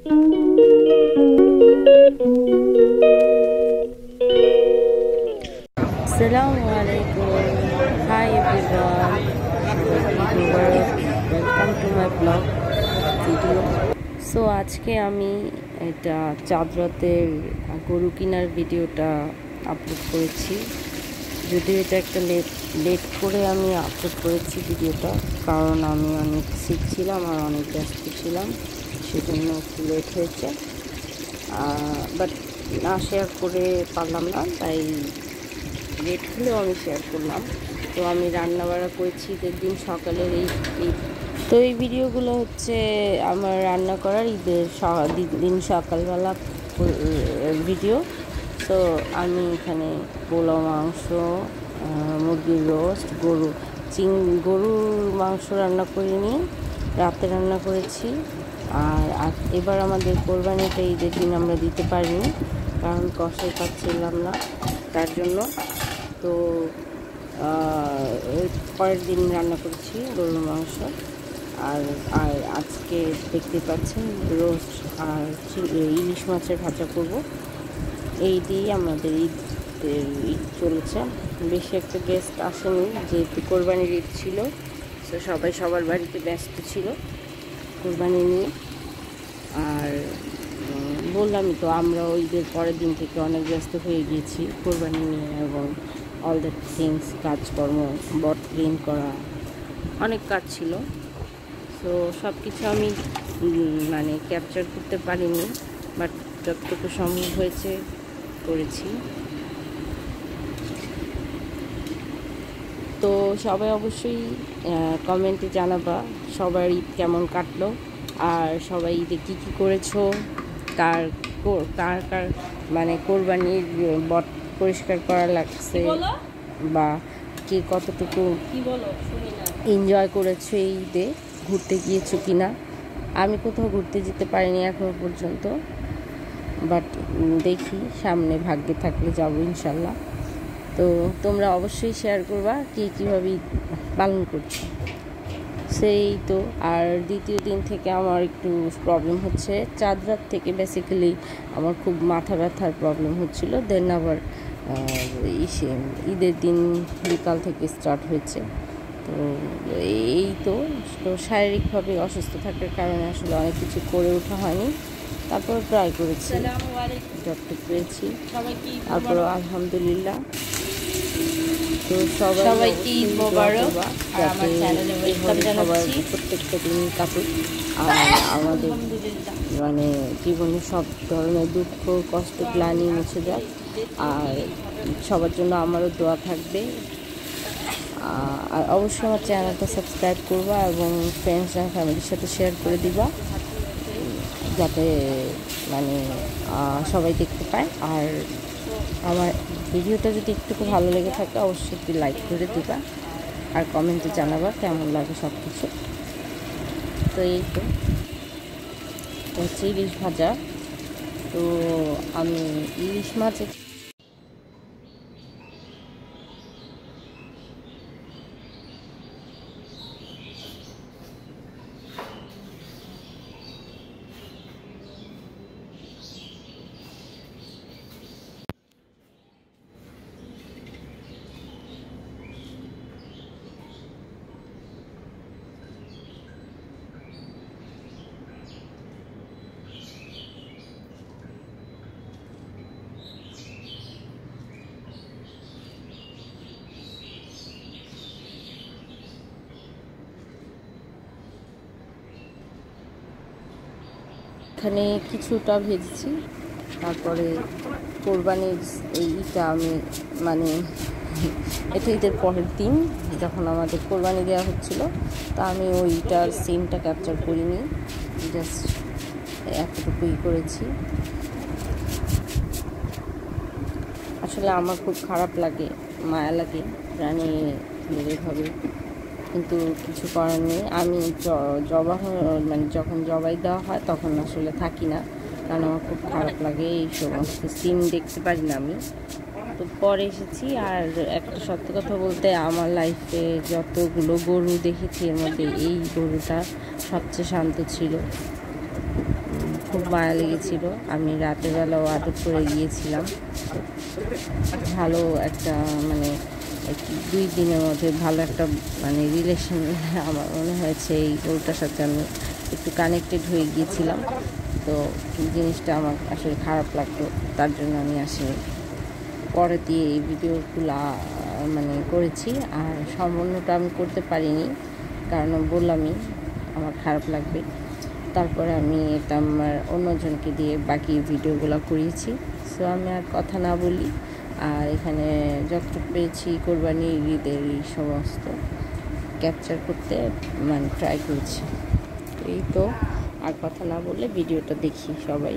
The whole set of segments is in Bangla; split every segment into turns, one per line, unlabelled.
Assalamualaikum. Hi everyone. Welcome to my vlog video. So আজকে আমি এটা চাঁদরাতের গরু কেনার ভিডিওটা আপলোড করেছি। যদিও এটা একটা লেট করে আমি আপলোড করেছি ভিডিওটা, কারণ আমি অনেক সিক ছিলাম আর অনেক ব্যস্ত ছিলাম, সেজন্য একটু লেট হয়েছে। বাট না শেয়ার করে পারলাম না, তাই লেট হলেও আমি শেয়ার করলাম। তো আমি রান্না বাড়া করেছি ঈদের দিন সকালের তো এই ভিডিওগুলো হচ্ছে আমার রান্না করার ঈদের দিন সকালবেলা ভিডিও। তো আমি এখানে পোলাও মাংস, মুরগির রোস্ট, গরুর মাংস রান্না করে নিয়ে রাতে রান্না করেছি। আর এবার আমাদের কোরবানিটা ঈদের দিন আমরা দিতে পারিনি, কারণ কষাই পাচ্ছিলাম না, তার জন্য। তো পরের দিন রান্না করেছি গরুর মাংস। আর আজকে দেখতে পাচ্ছেন রোস্ট আর ইলিশ মাছের ভাজা করব। এই দিয়েই আমাদের ঈদ চলেছে। বেশি একটা গেস্ট আসেনি, যেহেতু কোরবানির ঈদ ছিল, তো সবাই সবার বাড়িতে ব্যস্ত ছিল কোরবানি নিয়ে। আর বললামই তো, আমরা ঈদের পরের দিন থেকে অনেক ব্যস্ত হয়ে গিয়েছি কোরবানি নিয়ে, এবং অল দ্যাট থিংস, কাজকর্ম, বট ক্লিন করা, অনেক কাজ ছিল। তো সব কিছু আমি মানে ক্যাপচার করতে পারিনি, বাট যতটুকু সম্ভব হয়েছে করেছি। তো সবাই অবশ্যই কমেন্টে জানাবা সবার ঈদ কেমন কাটলো, আর সবাই ঈদে কী কী করেছো, কার কার মানে কোরবানির বট পরিষ্কার করা লাগছে, বা কে কতটুকু এনজয় করেছো এই ঈদে, ঘুরতে গিয়েছো কিনা। আমি কোথাও ঘুরতে যেতে পারিনি এখনো পর্যন্ত, বাট দেখি সামনে ভাগ্যে থাকলে যাবো ইনশাল্লাহ। তো তোমরা অবশ্যই শেয়ার করবা কীভাবে পালন করছো। সেই তো। আর দ্বিতীয় দিন থেকে আমার একটু প্রবলেম হচ্ছে, চাঁদরাত থেকে বেসিক্যালি আমার খুব মাথা ব্যথার প্রবলেম হচ্ছিল। দেন আবার ঈদের দিন বিকাল থেকে স্টার্ট হয়েছে। তো এই তো শারীরিকভাবে অসুস্থ থাকার কারণে আসলে অনেক কিছু করে ওঠা হয়নি। তারপর ট্রাই করেছি, যতটুকু পেয়েছি। তারপর আলহামদুলিল্লাহ। তো সবাইকে ঈদ মোবারক, আমার চ্যানেলে ওয়েলকাম জানাচ্ছি। প্রত্যেকটা দিন কাটুক, আর আমাদের মানে জীবনে সব ধরনের দুঃখ, কষ্ট, গ্লানি মুছে যাক। আর সবার জন্য আমারও দোয়া থাকবে। আর অবশ্যই আমার চ্যানেলটা সাবস্ক্রাইব করবা এবং ফ্রেন্ডস অ্যান্ড ফ্যামিলির সাথে শেয়ার করে দিবা, যাতে মানে সবাই দেখতে পায়। আর আমার ভিডিওটা যদি একটু ভালো লেগে থাকে অবশ্যই একটু লাইক করে দিবা, আর কমেন্টে জানাবা কেমন লাগে সব কিছু। তো এই তো হচ্ছে ইলিশ ভাজা। তো আমি ইলিশ মাছ এখানে কিছুটা ভেজেছি। তারপরে কোরবানির এইটা আমি মানে এটা ঈদের পরের দিন যখন আমাদের কোরবানি দেওয়া হচ্ছিল, তা আমি ওইটার সিনটা ক্যাপচার করিনি, জাস্ট এতটুকুই করেছি। আসলে আমার খুব খারাপ লাগে, মায়া লাগে প্রাণী এভাবে, কিন্তু কিছু করার নেই। আমি মানে যখন জবাই দেওয়া হয় তখন আসলে থাকি না, কারণ আমার খুব খারাপ লাগে, এই সমস্ত সিন দেখতে পারি না আমি। তো পরে এসেছি। আর একটা সত্য কথা বলতে, আমার লাইফে যতগুলো গরু দেখেছি এর মধ্যে এই গরুটা সবচেয়ে শান্ত ছিল। খুব মায়া লেগেছিল। আমি রাতের বেলাও আটক করে গিয়েছিলাম। ভালো একটা মানে 2 দিনের মধ্যে ভালো একটা মানে রিলেশন আমার মনে হয়েছে এই গরুটার সাথে আমি একটু কানেক্টেড হয়ে গিয়েছিলাম। তো জিনিসটা আমার আসলে খারাপ লাগতো, তার জন্য আমি আসলে পরে দিয়ে এই ভিডিওগুলো মানে করেছি। আর সম্পূর্ণটা আমি করতে পারিনি, কারণ বললামই আমার খারাপ লাগবে। তারপরে আমি এটা আমার অন্যজনকে দিয়ে বাকি ভিডিওগুলো করিয়েছি। সো আমি আর কথা না বলি, আর এখানে যতটুকু পেয়েছি কোরবানির ঈদের এই সমস্ত ক্যাপচার করতে মানে ট্রাই করছি। এই তো, আর কথা না বললে ভিডিওটা দেখি সবাই।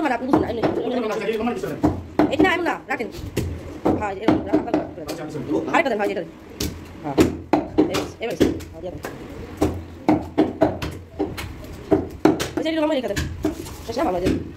করবেন না, আপনি বুঝুন না। এটা না, এমন না, রাখেন। হ্যাঁ, এরকম আরেকটা দেন, ভাই, এটা দেন। হ্যাঁ, এবার দিয়ে দেন। ওই সাইডে লম্বা রেখে দেন। শেষ না, আমরা